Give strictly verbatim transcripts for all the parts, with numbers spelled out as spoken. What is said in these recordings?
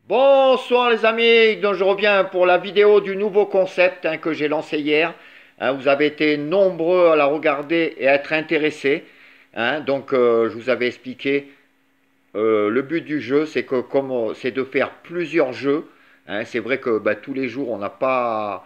Bonsoir les amis, donc je reviens pour la vidéo du nouveau concept hein, que j'ai lancé hier. Hein, vous avez été nombreux à la regarder et à être intéressés. Hein, donc euh, je vous avais expliqué euh, le but du jeu, c'est que comme euh, c'est de faire plusieurs jeux. Hein, c'est vrai que bah, tous les jours on n'a pas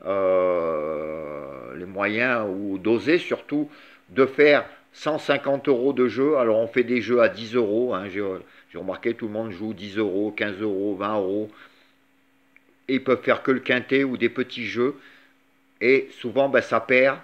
euh, les moyens ou d'oser surtout de faire cent cinquante euros de jeu. Alors on fait des jeux à dix euros. Hein, j'ai j'ai remarqué tout le monde joue dix euros, quinze euros, vingt euros. Et ils peuvent faire que le quintet ou des petits jeux. Et souvent, ben, ça perd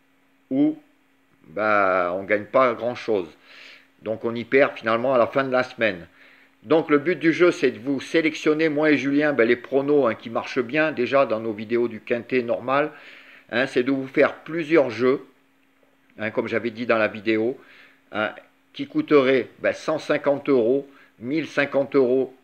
ou ben, on ne gagne pas grand-chose. Donc on y perd finalement à la fin de la semaine. Donc le but du jeu, c'est de vous sélectionner, moi et Julien, ben, les pronos hein, qui marchent bien déjà dans nos vidéos du quintet normal. Hein, c'est de vous faire plusieurs jeux, hein, comme j'avais dit dans la vidéo, hein, qui coûteraient ben, cent cinquante euros, mille cinquante euros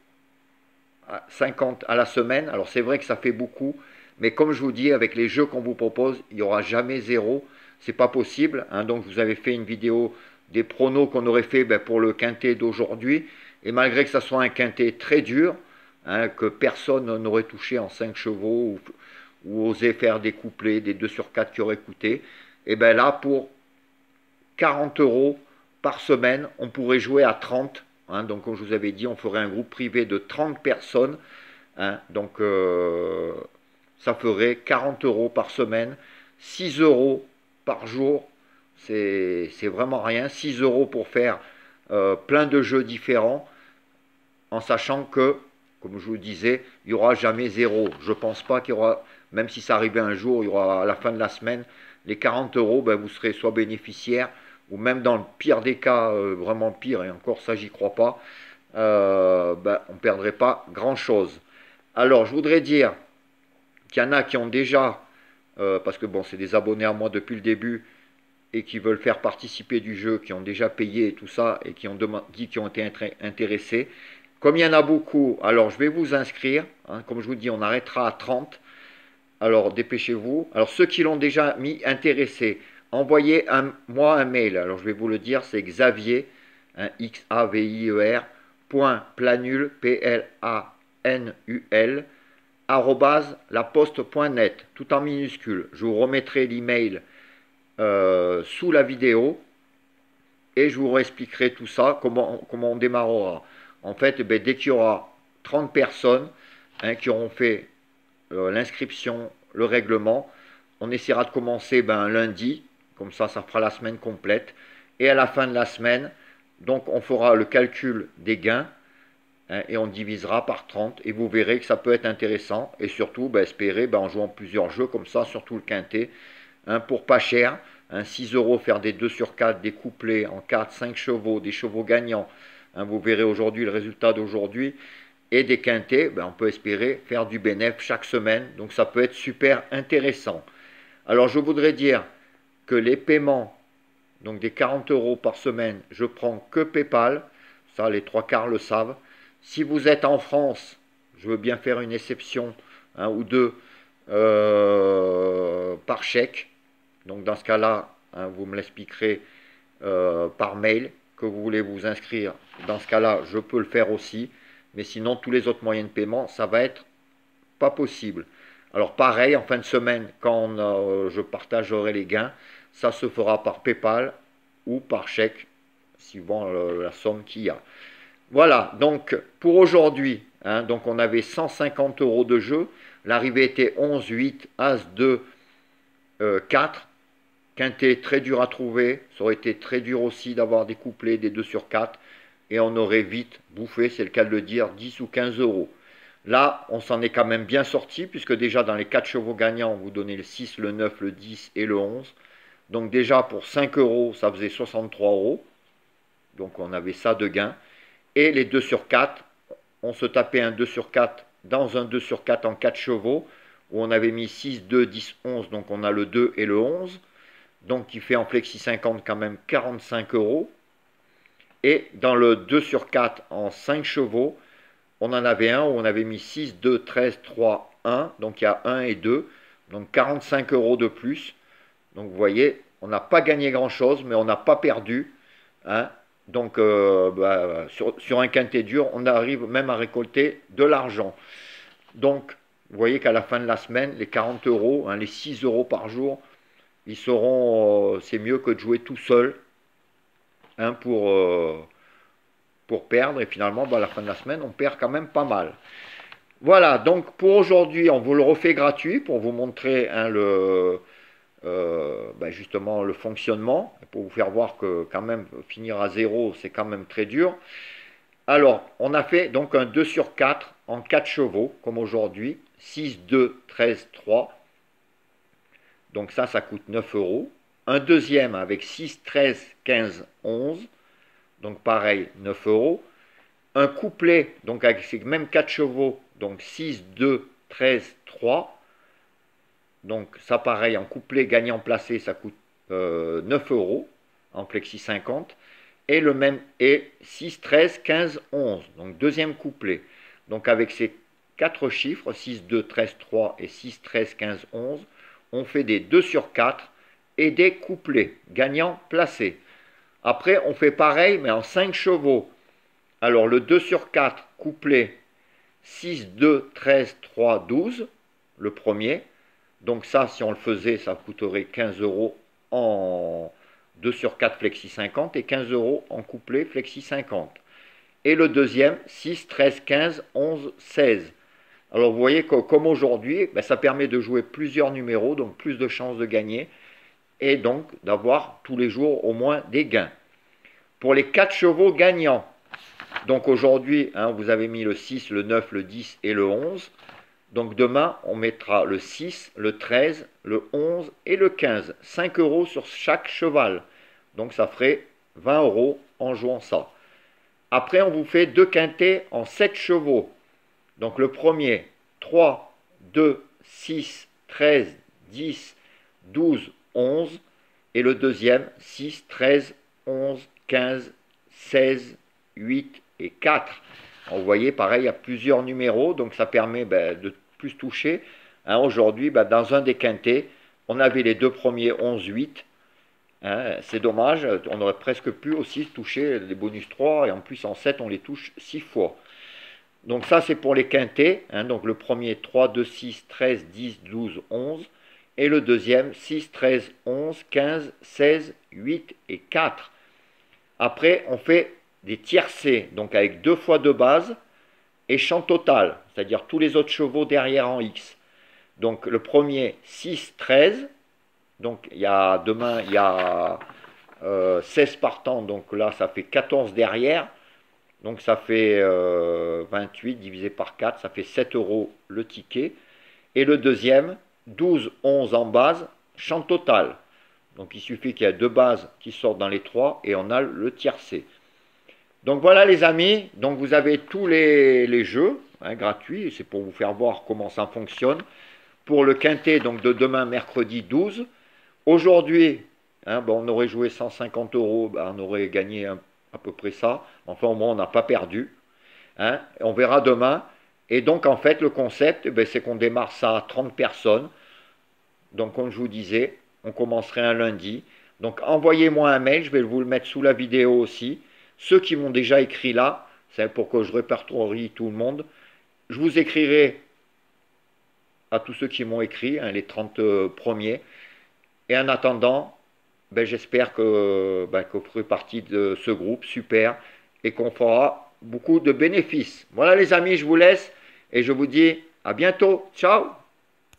cinquante à la semaine. Alors c'est vrai que ça fait beaucoup, mais comme je vous dis, avec les jeux qu'on vous propose, il n'y aura jamais zéro. C'est pas possible. Hein. Donc je vous avais fait une vidéo des pronos qu'on aurait fait ben, pour le quintet d'aujourd'hui. Et malgré que ça soit un quintet très dur, hein, que personne n'aurait touché en cinq chevaux ou, ou osé faire des couplets, des deux sur quatre qui auraient coûté, et bien là, pour quarante euros par semaine, on pourrait jouer à trente. Hein, donc, comme je vous avais dit, on ferait un groupe privé de trente personnes. Hein, donc, euh, ça ferait quarante euros par semaine, six euros par jour. C'est vraiment rien. six euros pour faire euh, plein de jeux différents, en sachant que, comme je vous disais, il n'y aura jamais zéro. Je ne pense pas qu'il y aura, même si ça arrivait un jour, il y aura à la fin de la semaine, les quarante euros, ben, vous serez soit bénéficiaire, ou même dans le pire des cas, euh, vraiment pire, et encore ça, j'y crois pas, euh, ben, on ne perdrait pas grand-chose. Alors, je voudrais dire qu'il y en a qui ont déjà, euh, parce que bon, c'est des abonnés à moi depuis le début, et qui veulent faire participer du jeu, qui ont déjà payé et tout ça, et qui ont dit qu'ils ont été intéressés. Comme il y en a beaucoup, alors je vais vous inscrire. Hein, comme je vous dis, on arrêtera à trente. Alors dépêchez-vous. Alors ceux qui l'ont déjà mis intéressés, envoyez un, moi un mail. Alors je vais vous le dire, c'est Xavier, hein, X A V I E R, point planul, P L A N U L, arrobase laposte.net, tout en minuscule. Je vous remettrai l'email euh, sous la vidéo et je vous expliquerai tout ça, comment, comment on démarrera. En fait, eh bien, dès qu'il y aura trente personnes hein, qui auront fait euh, l'inscription, le règlement, on essaiera de commencer ben, lundi, comme ça, ça fera la semaine complète. Et à la fin de la semaine, donc on fera le calcul des gains hein, et on divisera par trente. Et vous verrez que ça peut être intéressant. Et surtout, ben, espérer ben, en jouant plusieurs jeux comme ça, surtout le quintet, hein, pour pas cher. Hein, six euros, faire des deux sur quatre, des couplets en quatre, cinq chevaux, des chevaux gagnants. Hein, vous verrez aujourd'hui le résultat d'aujourd'hui. Et des quintets, ben, on peut espérer faire du bénéfice chaque semaine. Donc ça peut être super intéressant. Alors je voudrais dire que les paiements, donc des quarante euros par semaine, je prends que PayPal. Ça, les trois quarts le savent. Si vous êtes en France, je veux bien faire une exception hein, ou deux euh, par chèque. Donc dans ce cas-là, hein, vous me l'expliquerez euh, par mail que vous voulez vous inscrire. Dans ce cas-là, je peux le faire aussi. Mais sinon, tous les autres moyens de paiement, ça va être pas possible. Alors pareil, en fin de semaine, quand euh, je partagerai les gains, ça se fera par PayPal ou par chèque, suivant euh, la somme qu'il y a. Voilà, donc pour aujourd'hui, hein, donc on avait cent cinquante euros de jeu. L'arrivée était onze, huit, As, deux, euh, quatre. Quintet très dur à trouver. Ça aurait été très dur aussi d'avoir des couplets, des deux sur quatre. Et on aurait vite bouffé, c'est le cas de le dire, dix ou quinze euros. Là, on s'en est quand même bien sorti, puisque déjà dans les quatre chevaux gagnants, on vous donnait le six, le neuf, le dix et le onze. Donc déjà pour cinq euros, ça faisait soixante-trois euros. Donc on avait ça de gain. Et les deux sur quatre, on se tapait un deux sur quatre dans un deux sur quatre en quatre chevaux, où on avait mis six, deux, dix, onze, donc on a le deux et le onze. Donc qui fait en flexi cinquante quand même quarante-cinq euros. Et dans le deux sur quatre en cinq chevaux, on en avait un où on avait mis six, deux, treize, trois, un. Donc il y a un et deux. Donc quarante-cinq euros de plus. Donc vous voyez, on n'a pas gagné grand-chose, mais on n'a pas perdu. Hein. Donc euh, bah, sur, sur un quintet dur, on arrive même à récolter de l'argent. Donc vous voyez qu'à la fin de la semaine, les quarante euros, hein, les six euros par jour, ils seront, euh, c'est mieux que de jouer tout seul, hein, pour, euh, pour perdre. Et finalement, bah, à la fin de la semaine, on perd quand même pas mal. Voilà, donc pour aujourd'hui, on vous le refait gratuit pour vous montrer, hein, le, euh, ben justement le fonctionnement, pour vous faire voir que quand même finir à zéro, c'est quand même très dur. Alors, on a fait donc un deux sur quatre en quatre chevaux, comme aujourd'hui, six, deux, treize, trois. Donc ça, ça coûte neuf euros. Un deuxième avec six, treize, quinze, onze. Donc pareil, neuf euros. Un couplet, donc avec ces mêmes quatre chevaux, donc six, deux, treize, trois. Donc ça pareil, en couplet gagnant placé, ça coûte euh, neuf euros en Flexi cinquante. Et le même est six, treize, quinze, onze. Donc deuxième couplet. Donc avec ces quatre chiffres, six, deux, treize, trois et six, treize, quinze, onze, on fait des deux sur quatre et des couplets gagnants placés. Après, on fait pareil, mais en cinq chevaux. Alors le deux sur quatre couplet six, deux, treize, trois, douze, le premier. Donc ça, si on le faisait, ça coûterait quinze euros en deux sur quatre Flexi cinquante et quinze euros en couplet Flexi cinquante. Et le deuxième, six, treize, quinze, onze, seize. Alors vous voyez que comme aujourd'hui, ben, ça permet de jouer plusieurs numéros, donc plus de chances de gagner, et donc d'avoir tous les jours au moins des gains. Pour les quatre chevaux gagnants, donc aujourd'hui, hein, vous avez mis le six, le neuf, le dix et le onze. Donc demain, on mettra le six, le treize, le onze et le quinze. cinq euros sur chaque cheval. Donc ça ferait vingt euros en jouant ça. Après, on vous fait deux quintets en sept chevaux. Donc le premier, trois, deux, six, treize, dix, douze, onze. Et le deuxième, six, treize, onze, quinze, seize, huit et quatre. Vous voyez, pareil, il y a plusieurs numéros, donc ça permet ben, de plus toucher. Hein, aujourd'hui, ben, dans un des quintets, on avait les deux premiers onze, huit. Hein, c'est dommage, on aurait presque pu aussi toucher les bonus trois, et en plus en sept, on les touche six fois. Donc ça, c'est pour les quintets. Hein, donc le premier, trois, deux, six, treize, dix, douze, onze. Et le deuxième, six, treize, onze, quinze, seize, huit et quatre. Après, on fait des tiercés, donc avec deux fois deux bases et champ total, c'est-à-dire tous les autres chevaux derrière en X. Donc le premier, six, treize, donc il y a, demain il y a euh, seize partants, donc là ça fait quatorze derrière, donc ça fait euh, vingt-huit divisé par quatre, ça fait sept euros le ticket. Et le deuxième, douze, onze en base, champ total. Donc il suffit qu'il y ait deux bases qui sortent dans les trois et on a le tiercé. Donc voilà les amis, donc vous avez tous les, les jeux, hein, gratuits, c'est pour vous faire voir comment ça fonctionne. Pour le quintet donc de demain mercredi douze, aujourd'hui, hein, bon, on aurait joué cent cinquante euros, ben, on aurait gagné un, à peu près ça, enfin au moins on n'a pas perdu, hein, on verra demain. Et donc en fait le concept, ben, c'est qu'on démarre ça à trente personnes, donc comme je vous disais, on commencerait un lundi. Donc envoyez-moi un mail, je vais vous le mettre sous la vidéo aussi. Ceux qui m'ont déjà écrit là, c'est pour que je répertorie tout le monde. Je vous écrirai à tous ceux qui m'ont écrit, hein, les trente premiers. Et en attendant, ben, j'espère que, ben, que vous ferez partie de ce groupe, super, et qu'on fera beaucoup de bénéfices. Voilà les amis, je vous laisse et je vous dis à bientôt. Ciao!